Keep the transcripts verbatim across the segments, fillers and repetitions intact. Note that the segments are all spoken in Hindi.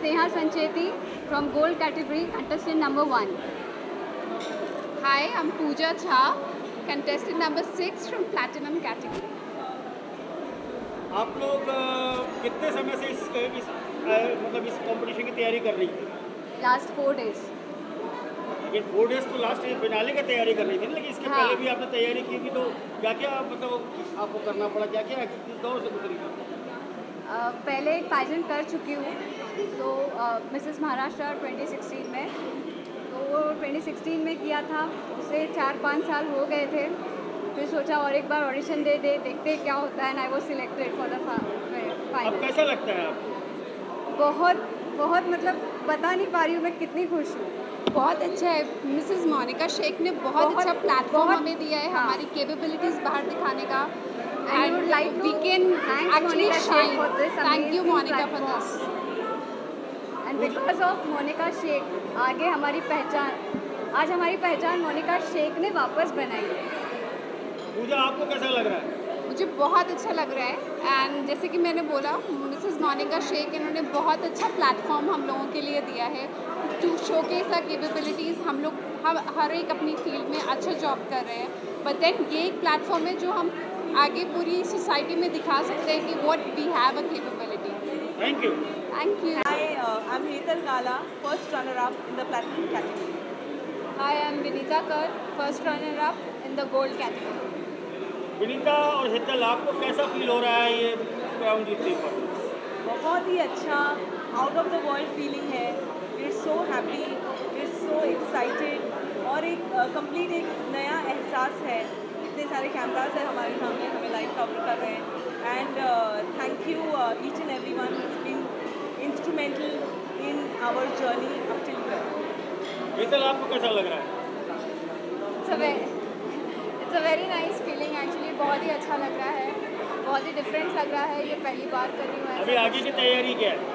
Sneha Sancheti from Gold category, contestant number one. Hi, I'm Pooja Jha, contestant number six from Platinum category. आप लोग कितने समय से इस, इस मतलब इस कंपटीशन की तैयारी कर रही थी? Last four days. ये फोर डेज तो लास्ट फिनाले की तैयारी कर रही थी, लेकिन इसके हाँ। पहले भी आपने तैयारी की थी, तो क्या क्या मतलब आपको करना पड़ा, क्या क्या किस दौर से गुजरी? uh, पहले एक पैजेंट कर चुकी हूँ, तो मिसेस महाराष्ट्र ट्वेंटी सिक्सटीन में, तो वो ट्वेंटी सिक्सटीन में किया था, उसे चार पाँच साल हो गए थे। फिर सोचा और एक बार ऑडिशन दे दे देखते क्या होता है, and I was selected for the final. अब कैसा लगता है आपको? बहुत बहुत मतलब बता नहीं पा रही हूँ मैं कितनी खुश हूँ। बहुत अच्छा है, मिसेस मोनिका शेख ने बहुत, बहुत अच्छा प्लेटफॉर्म बहुत, हमें दिया है, हाँ। हमारी कैपेबिलिटीज़ बाहर दिखाने का। And I would like to we can thank actually Monica shine. Sheikh for this Thank you amazing Monica for platform. this. And because of Monica Sheikh, आगे हमारी पहचान, आज हमारी पहचान मोनिका शेख ने वापस बनाई है। पूजा, आपको कैसा लग रहा है? मुझे बहुत अच्छा लग रहा है, एंड जैसे कि मैंने बोला, मिसेस मोनिका शेख इन्होंने बहुत अच्छा प्लेटफॉर्म हम लोगों के लिए दिया है टू शोकेस आवर कैपेबिलिटीज़। हम लोग हम हर एक अपनी फील्ड में अच्छा जॉब कर रहे हैं, बट देन ये एक प्लेटफॉर्म है जो हम आगे पूरी सोसाइटी में दिखा सकते हैं कि what we have a capability. Thank you. Thank you. Hi, uh, I'm Hetal Gala, first runner-up in the Platinum category. Hi, I'm Vinita Kar, first runner-up in the Gold category. Vinita और हेतल, आपको कैसा फील हो रहा है ये क्राउन जीतने पर? बहुत ही अच्छा, out of the world feeling है। It's so happy, it's so excited, और एक कंप्लीट uh, एक नया एहसास है। इतने सारे कैमरास हैं हमारे सामने, हमें लाइव कवर कर रहे हैं, and thank you each and every one has been instrumental in our journey up till here. Hetal, आपको कैसा लग रहा है? It's a very, it's a very nice feeling actually, बहुत ही अच्छा लग रहा है, बहुत ही डिफरेंट लग रहा है, ये पहली बार कर रही हूँ। अभी आगे की तैयारी क्या है?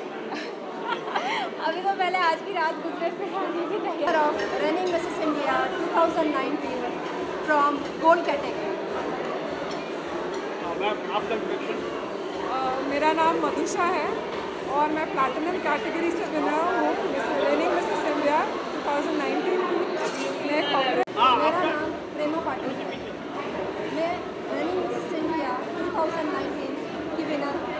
अभी तो पहले आज की रात गुजरे, फिर आगे की तैयारी। Of running Mrs India twenty nineteen from gold category. Ma'am, आपका इंट्रोडक्शन। मेरा नाम मधुषा है और मैं प्लैटिनम कैटेगरी से विनर हूँ running Mrs India twenty nineteen में। हाँ, मेरा आपका नाम प्रेमा पाटिल है, मैं running Mrs India twenty nineteen की विनर हूँ।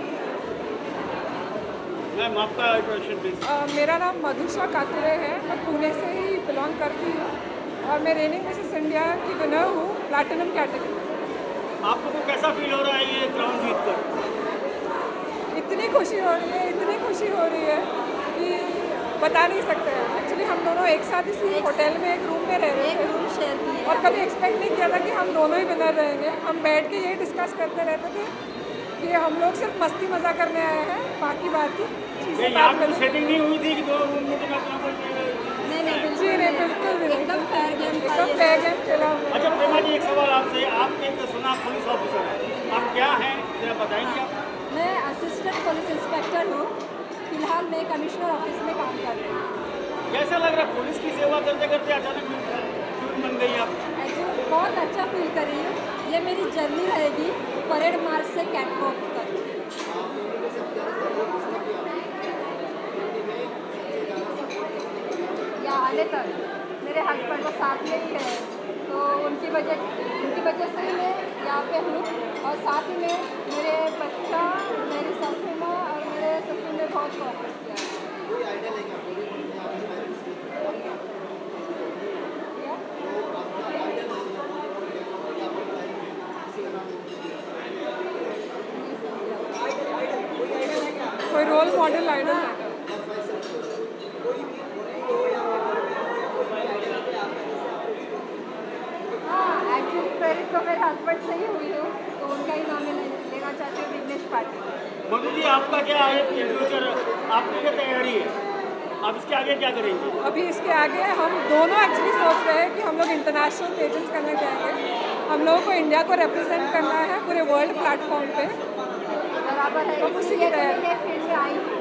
मैम, आपका इंट्रोडक्शन प्लीज। अ, मेरा नाम मधुषा कातरे है, मैं पुणे से ही बिलोंग करती हूँ और मैं रनिंग मिसेस इंडिया की विनर हूँ प्लैटिनम कैटेगरी। आप लोगों को कैसा फील हो रहा है ये क्राउन जीत कर? इतनी खुशी हो रही है, इतनी खुशी हो रही है कि बता नहीं सकते हैं। एक्चुअली हम दोनों एक साथ इसी होटल में एक रूम में रह रहे थे, रूम शेयर किए और कभी एक्सपेक्ट नहीं किया था कि हम दोनों ही विनर रहेंगे। हम बैठ के यही डिस्कस करते रहते थे कि हम लोग सिर्फ मस्ती मज़ा करने आए हैं, बाकी बाकी चीज़ें यहाँ बात पर करें। सेटिंग नहीं हुई थी कि दो रूम में तो अपना नहीं नहीं जी नहीं, बिल्कुल भी नहीं, एकदम फेयर गेम था एकदम ये। फेयर गेम खेला हमने। अच्छा प्रेमा जी, एक सवाल आपसे। आप एक सुना पुलिस ऑफिसर हैं, आप क्या हैं जरा बताएंगे आप? मैं असिस्टेंट पुलिस इंस्पेक्टर हूँ, फिलहाल मैं कमिश्नर ऑफिस में काम कर रही हूँ। कैसा लग रहा है पुलिस की सेवा करते करते अचानक क्यों बन गई आप? एक्चुअली बहुत अच्छा फील कर रही हूँ। ये मेरी जर्नी रहेगी परेड मार्च से कैटवॉक तक। या आने तक मेरे हस्बैंड को साथ में ही है, तो उनकी वजह उनकी वजह से ही मैं यहाँ पे हूँ, और साथ ही में मेरे बच्चा, मेरी ससुर माँ और मेरे ससुर ने बहुत कोऑपरेट किया है। कोई रोल मॉडल आइडल है? हाँ, एक्चुअली क्रेडिट तो मेरे हस्बैंड से ही हुई हूँ, तो उनका ही नाम मैं लेना चाहती हूँ, विघ्नेश पाटिल। मधु जी, आपका क्या है फ्यूचर? आपकी क्या तैयारी है? आप इसके आगे क्या करेंगे? अभी इसके आगे हम दोनों एक्चुअली सोच रहे हैं कि हम लोग इंटरनेशनल पेजेंट्स करने जाएंगे। हम लोगों को इंडिया को रिप्रेजेंट करना है पूरे वर्ल्ड प्लेटफॉर्म पे। बराबर है, तो उसी की तैयारी। मैं फिर से आई हूँ।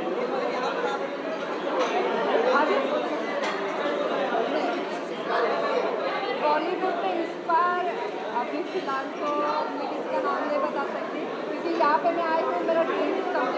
बॉलीवुड में इस बार अभी फिलहाल तो मैं किसी का नाम नहीं बता सकती, क्योंकि यहाँ पे मैं आई हूँ मेरा ड्रीम कंप्लीट करने के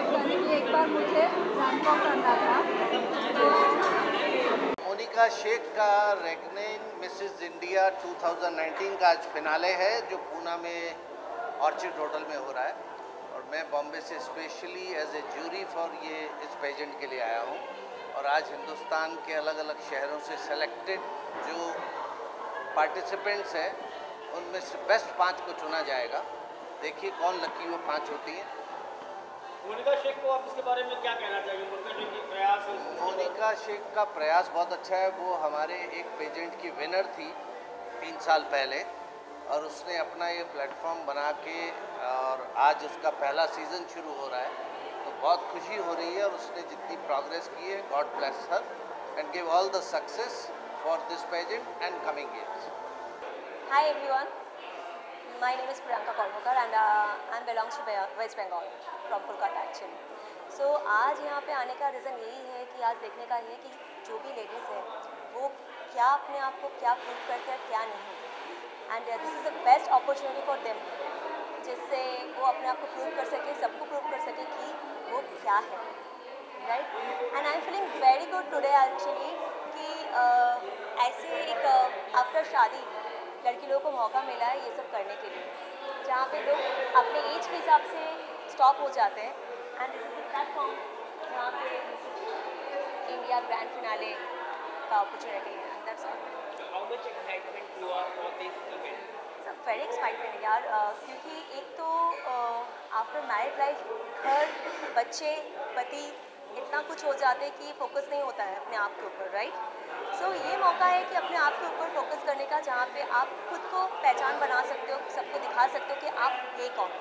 एक बार मुझे बैंकॉक करना था। तो मोनिका शेख का रेगनिंग मिसेस इंडिया दो हज़ार उन्नीस का आज फिनाले है जो पूना में ऑर्चिड होटल में हो रहा है, और मैं बॉम्बे से specially as a jury for ये इस पेजेंट के लिए आया हूँ। और आज हिंदुस्तान के अलग अलग शहरों से सेलेक्टेड जो पार्टिसिपेंट्स हैं उनमें से बेस्ट पाँच को चुना जाएगा। देखिए कौन लकी वो पाँच होती हैं। मोनिका शेख को आप इसके बारे में क्या कहना चाहिए? मोनिका शेख की प्रयास मोनिका शेख का प्रयास बहुत अच्छा है। वो हमारे एक पेजेंट की विनर थी तीन साल पहले, और उसने अपना ये प्लेटफॉर्म बना के और आज उसका पहला सीज़न शुरू हो रहा है, तो बहुत खुशी हो रही है। और उसने जितनी प्रोग्रेस की है, God bless her and give all the success for this pageant and coming years. Hi everyone, my name is Priyanka Kormukar and uh, I belongs to West Bengal from Kolkata actually. So आज यहाँ पे आने का रीज़न यही है कि आज देखने का ये है कि जो भी लेडीज़ है वो क्या अपने आप को क्या प्रूव करते हैं क्या नहीं, and this is the best opportunity for them, जिससे वो अपने आप को प्रूव कर सके, सबको प्रूव कर सके कि वो क्या है, right. And I am feeling very good today actually कि uh, ऐसे एक आफ्टर uh, शादी लड़की लोगों को मौका मिला है ये सब करने के लिए, जहाँ पे लोग अपने एज के हिसाब से स्टॉप हो जाते हैं। एंड दिस इज प्लेटफॉर्म जहाँ पे इंडिया ग्रैंड फिनाले का अपॉर्चुनिटी है, and that's all. How much excitement you are for this event? Very excitement यार, uh, क्योंकि एक तो आफ्टर मैरिड लाइफ घर, बच्चे, पति, इतना कुछ हो जाते हैं कि फोकस नहीं होता है अपने आप के ऊपर, राइट। सो so, ये मौका है कि अपने आप के ऊपर फोकस करने का, जहाँ पे आप खुद को पहचान बना सकते हो, सबको दिखा सकते हो कि आप है कौन।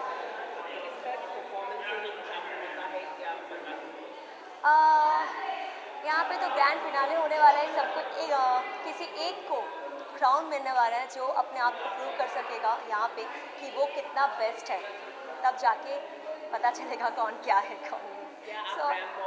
यहाँ पे तो ग्रैंड फिनाले होने वाला है, सबको एक, uh, किसी एक को क्राउन मिलने वाला है जो अपने आप को प्रूव कर सकेगा यहाँ पे कि वो कितना बेस्ट है, तब जाके पता चलेगा कौन क्या है कौन नहीं। सो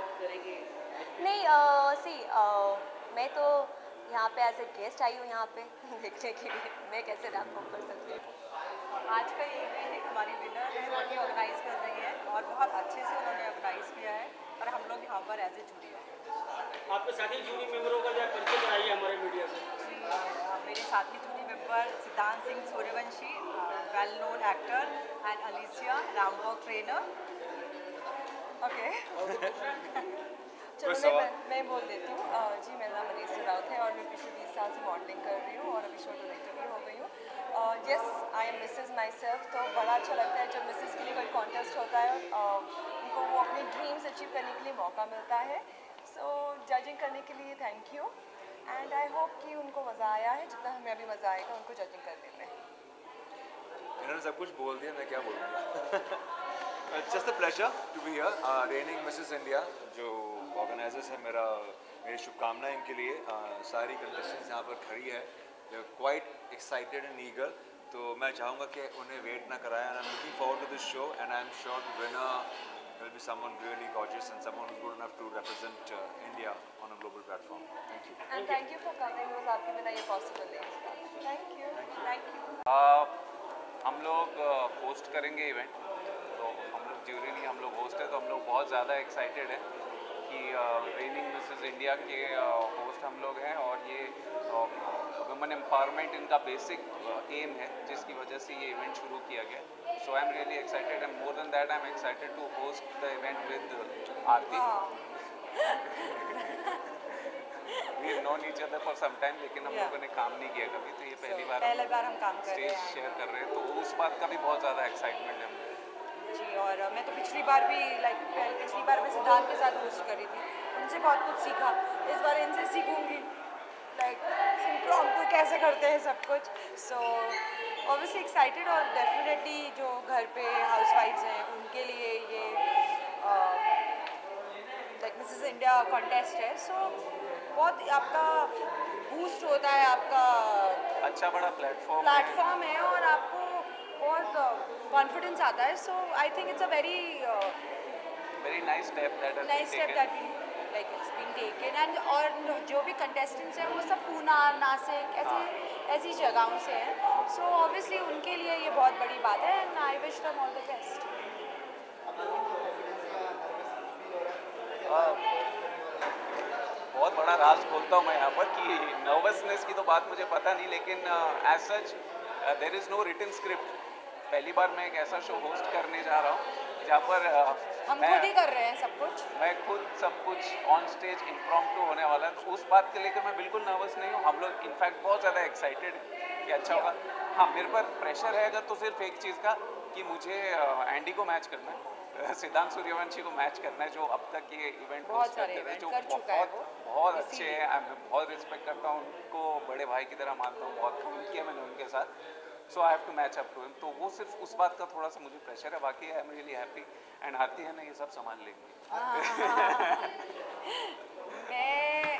नहीं सी uh, uh, मैं तो यहाँ पे एज ए गेस्ट आई हूँ यहाँ पे देखने के लिए, मैं कैसे रैप वॉक कर सकती हूँ। आज का ये इवेंट एक हमारी विनर है, उन्होंने ऑर्गेनाइज कर रही है और बहुत अच्छे से उन्होंने ऑर्गेनाइज किया है, और हम लोग यहाँ पर एज ए जूरी हैं। आपके साथी जूरी मेंबरों का जो परिचय कराइए हमारे मीडिया से। जी, मेरे साथी jury member Siddhant Singh Suryavanshi, well known actor, and Alicia Rapp walk trainer. Okay चलो मैं मैं बोल देती हूँ। जी, मेरा नाम अलीसिया राउत है और मैं पिछले बीस साल से मॉडलिंग कर रही हूँ और अभी शो डायरेक्टर भी हो गई हूँ। Yes, I am Mrs myself. तो बड़ा अच्छा लगता है जब मिसेस के लिए कोई कॉन्टेस्ट होता है, uh, उनको वो अपने ड्रीम्स अचीव करने के लिए मौका मिलता है। सो so, जजिंग करने के लिए thank you, and I hope कि उनको मज़ा आया है जितना हमें अभी मज़ा आएगा उनको जजिंग करने में। इन्होंने सब कुछ बोल दिया, मैं क्या बोलूँगा। Just a pleasure to be here. Reigning Mrs India जो ऑर्गेनाइजर्स है, मेरा मेरी शुभकामनाएं इनके लिए। uh, सारी कंटेस्टेंट्स यहाँ पर खड़ी है, they are quite excited and eager, तो मैं चाहूँगा कि उन्हें वेट ना कराएं। And I am looking forward to this show, and I am sure the winner will be someone really gorgeous and someone who's good enough to represent uh, India on a global platform. Thank you. And thank you for coming, because आपके बिना ये पॉसिबल नहीं था। Thank you. Thank you. uh, हम लोग होस्ट uh, करेंगे इवेंट, तो हम लोग ज्यूरी नहीं, हम लोग होस्ट है, तो हम लोग बहुत ज़्यादा एक्साइटेड हैं कि रेनिंग मिसेस इंडिया के होस्ट uh, हम लोग हैं, और ये वुमेन uh, एम्पावरमेंट इनका बेसिक एम uh, है, जिसकी वजह से ये इवेंट शुरू किया गया। So I'm really excited, and more than that, I'm excited to host the event with uh, Aarti. We've known each other for some time, लेकिन हम लोगों ने काम नहीं किया कभी, तो ये पहली बार पहली बार हम काम कर रहे हैं, स्टेज शेयर कर रहे हैं, तो उस बात का भी बहुत ज़्यादा एक्साइटमेंट है जी। और मैं तो पिछली बार भी लाइक पिछली बार मैं सिद्धांत के साथ होस्ट करी थी, उनसे बहुत कुछ सीखा। इस बार इनसे सीखूंगी लाइक इम्प्रॉम्प्टू कैसे करते हैं सब कुछ। सो ऑब्वियसली एक्साइटेड, और डेफिनेटली जो घर पे हाउसवाइफ्स हैं उनके लिए ये लाइक मिसेस इंडिया कॉन्टेस्ट है। सो बहुत आपका बूस्ट होता है, आपका अच्छा बड़ा प्लेटफॉर्म प्लेटफॉर्म है, और आपको बहुत कॉन्फिडेंस आता है। So I think it's a very very nice step that has nice step that like it's been taken. And और जो भी कंटेस्टेंट्स हैं वो सब पूना, नासिक, ऐसी ऐसी जगहों से हैं। सो ऑब्वियसली उनके लिए ये बहुत बड़ी बात है, and I wish them all the best. अपना राज खोलता हूँ मैं यहाँ पर कि नर्वसनेस की तो बात मुझे पता नहीं, लेकिन as such there is no written script. पहली बार मैं एक ऐसा शो होस्ट करने जा रहा हूँ जहाँ पर uh, हम मैं खुद ही कर रहे हैं सब कुछ, मैं खुद सब कुछ ऑन स्टेज इम्प्रॉम्प्टू होने वाला है, तो उस बात के लेकर मैं बिल्कुल नर्वस नहीं हूँ। हम लोग इनफैक्ट बहुत ज़्यादा एक्साइटेड कि अच्छा होगा। हाँ, मेरे पर प्रेशर है अगर तो सिर्फ एक चीज़ का कि मुझे एंडी को मैच करना है, सिद्धांत सूर्यवंशी को मैच करना है, जो अब तक ये इवेंट बहुत सारे इवेंट जो कर चुका है बहुत वो, बहुत अच्छे हैं। मैं बहुत रिस्पेक्ट करता हूँ उनको, बड़े भाई की तरह मानता हूँ, बहुत काम किया मैंने उनके साथ। So I have to match up to him. तो वो सिर्फ उस बात का थोड़ा सा मुझे प्रेशर है, बाकी I am really happy and आती है ना ये सब संभाल लेंगे। मैं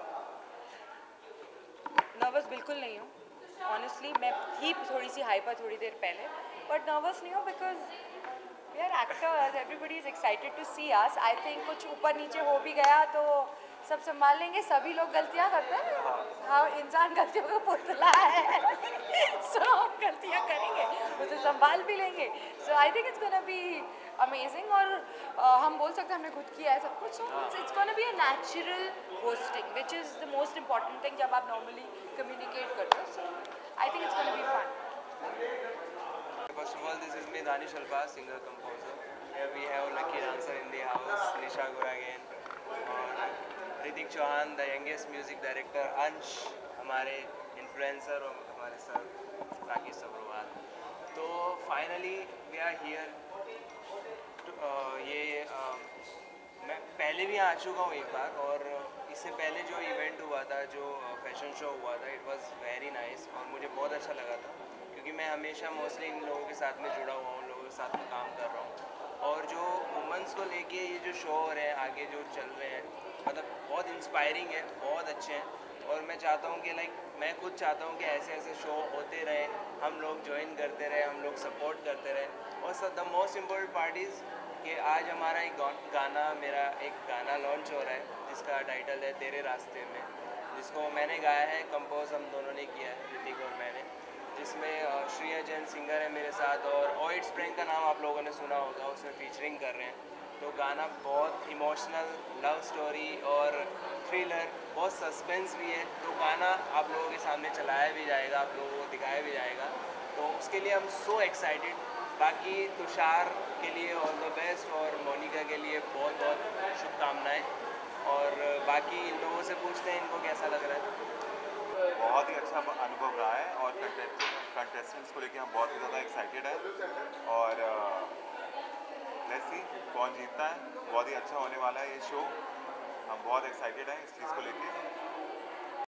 नर्वस बिल्कुल नहीं हूँ ऑनेस्टली। मैं थी थोड़ी सी हाइपर थोड़ी देर पहले, बट नर्वस नहीं हूँ because we are actors, everybody is excited to see us. I think कुछ ऊपर नीचे हो भी गया तो सब संभाल लेंगे। सभी लोग गलतियाँ करते हैं, हाँ, इंसान गलतियों का पुतला है सो so, हम गलतियाँ करेंगे, उसे संभाल भी लेंगे। So I think it's gonna be amazing. और uh, हम बोल सकते हैं हमने खुद किया है सब कुछ, so it's gonna be a natural hosting which is the most important thing जब आप नॉर्मली कम्युनिकेट करते हो। So I think it's gonna be fun. First of all, this is me, Danish Alfaz, singer composer. Here we have lucky dancer in the house, Nisha Guragain, और Hrithik Chauhan, the youngest music director, अंश हमारे influencer और हमारे सर राकेश सब्रवाल। तो finally we are here. तो, uh, ये uh, मैं पहले भी आ चुका हूँ एक बार, और इससे पहले जो इवेंट हुआ था, जो फैशन शो हुआ था, इट वाज वेरी नाइस और मुझे बहुत अच्छा लगा था, क्योंकि मैं हमेशा मोस्टली इन लोगों के साथ में जुड़ा हुआ हूँ, लोगों के साथ में काम कर रहा हूँ। और जो वुमेंस को लेके ये जो शो हो रहे हैं आगे जो चल रहे हैं, मतलब बहुत इंस्पायरिंग है, बहुत अच्छे हैं। और मैं चाहता हूँ कि लाइक मैं खुद चाहता हूँ कि ऐसे ऐसे शो होते रहे, हम लोग ज्वाइन करते रहे, हम लोग सपोर्ट करते रहे। और sir the most important part is कि आज हमारा एक गाना, मेरा एक गाना लॉन्च हो रहा है जिसका टाइटल है तेरे रास्ते में, जिसको मैंने गाया है, कंपोज हम दोनों ने किया है, ऋतिक और मैंने, जिसमें श्रेया जैन सिंगर है मेरे साथ, और ओइट स्प्रिंग का नाम आप लोगों ने सुना होगा, उसमें फीचरिंग कर रहे हैं। तो गाना बहुत इमोशनल लव स्टोरी और थ्रिलर, बहुत सस्पेंस भी है। तो गाना आप लोगों के सामने चलाया भी जाएगा, आप लोगों को दिखाया भी जाएगा, तो उसके लिए हम सो एक्साइटेड। बाकी तुषार के लिए ऑल द बेस्ट और मोनिका के लिए बहुत बहुत शुभकामनाएं। और बाकी इन लोगों से पूछते हैं इनको कैसा लग रहा है। बहुत ही अच्छा अनुभव रहा है और कंटेस्टेंट्स को लेके हम बहुत ही ज़्यादा एक्साइटेड हैं और लेट्स सी कौन जीतता है। बहुत ही अच्छा होने वाला है ये शो, हम बहुत एक्साइटेड हैं इस चीज़ को लेके।